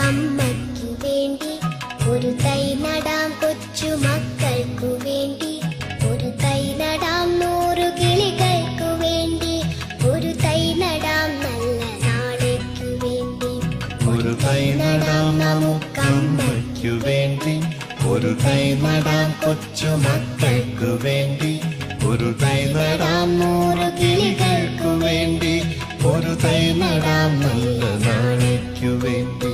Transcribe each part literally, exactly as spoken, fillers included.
നമുക്കമ്മയ്ക്കു വേണ്ടി ഒരു തൈ നടാം കൊച്ചു മക്കൾക്കു വേണ്ടി ഒരു തൈ നടാം നൂറു കിളികൾക്കു വേണ്ടി ഒരു തൈ നടാം നല്ല നാളേക്കു വേണ്ടി ഒരു തൈ നടാം നമുക്കമ്മയ്ക്കു വേണ്ടി ഒരു തൈ നടാം കൊച്ചു മക്കൾക്കു വേണ്ടി ഒരു തൈ നടാം നൂറു കിളികൾക്കു വേണ്ടി ഒരു തൈ നടാം നല്ല നാളേക്കു വേണ്ടി.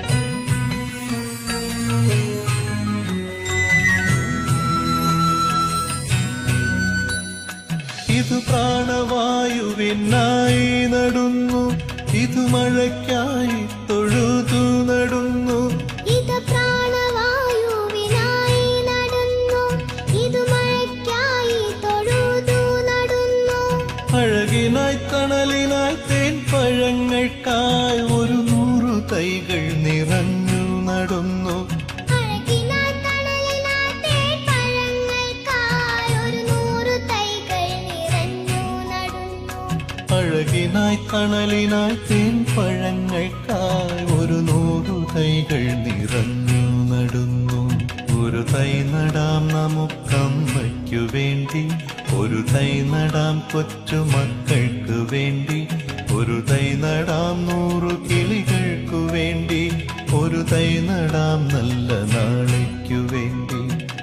ഇത് പ്രാണവായുവിനായി നടുന്നു ഇത് മഴയ്ക്കായി തൊഴുതു നടുന്നു ഇത് പ്രാണവായുവിനായി നടുന്നു ഇത് മഴയ്ക്കായി തൊഴുതു നടുന്നു അഴകിനായി തണലിനായി തേൻ പഴങ്ങൾക്കായി ഒരു നൂറു തൈകൾ നിറഞ്ഞു നടുന്നു അഴകിനായി തണലിനായി തേൻ പഴങ്ങൾക്കായി ഒരു നൂറു തൈകൾ നിറഞ്ഞു നടുന്നു അഴകിനായി തണലിനായി തേൻ പഴങ്ങൾക്കായി ഒരു നൂറു തൈകൾ നിറഞ്ഞു നടുന്നു. ഒരു തൈ നടാം നമുക്കമ്മയ്ക്കു വേണ്ടി ഒരു തൈ നടാം കൊച്ചു മക്കൾക്കു വേണ്ടി ഒരു തൈ നടാം നൂറു കിളികൾക്കു വേണ്ടി ഒരു തൈ നടാം നല്ല നാളേക്കു വേണ്ടി.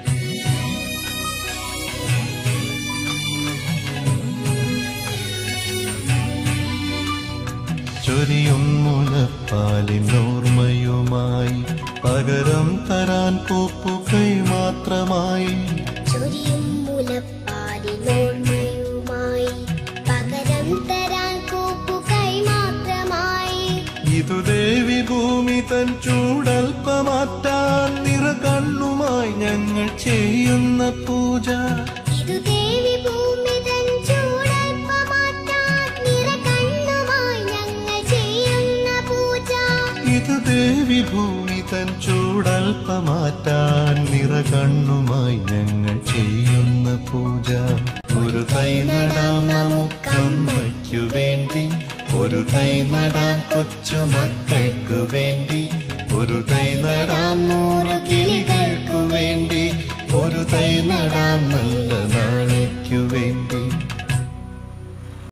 ചൊരിയും മുലപ്പാലിനോർമ്മയുമായി പകരം തരാൻ പൂപ്പുകൈ മാത്രമായി ചൊരിയും മുലപ്പാലിനോർമ്മയുമായി പകരം തരാൻ പൂപ്പുകൈ മാത്രമായി ഇതു ദേവി ഭൂമി തൻ ചൂടൽപ്പമാറ്റാൻ നിറകണ്ണുമായി ഞങ്ങൾ ചെയ്യുന്ന പൂജ ഇതു ദേവി ഭൂമി തൻ ചൂടൽപ്പമാറ്റാൻ നിറകണ്ണുമായി ഞങ്ങൾ ചെയ്യുന്ന പൂജ ഇത് ദേവി ഭൂമി തൻ ചൂടൽപ്പമാറ്റാൻ നിറകണ്ണുമായി ഞങ്ങൾ ചെയ്യുന്ന പൂജ. ഒരു തൈ നടാം നമുക്കമ്മയ്ക്കു വേണ്ടി ഒരു തൈ നടാം കൊച്ചു മക്കൾക്കു വേണ്ടി ഒരു തൈ നടാം നൂറു കിളികൾക്കു വേണ്ടി ഒരു തൈ നടാം നല്ല നാളേക്കു വേണ്ടി.